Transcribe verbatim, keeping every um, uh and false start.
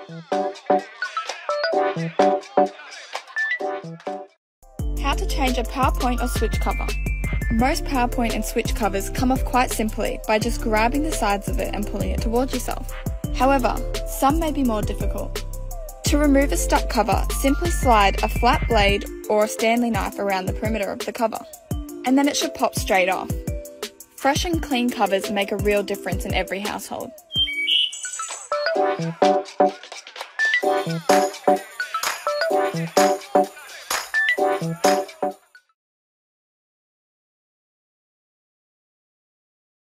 How to change a PowerPoint or switch cover. Most PowerPoint and switch covers come off quite simply by just grabbing the sides of it and pulling it towards yourself. However, some may be more difficult. To remove a stuck cover, simply slide a flat blade or a Stanley knife around the perimeter of the cover, and then it should pop straight off. Fresh and clean covers make a real difference in every household. Thank you.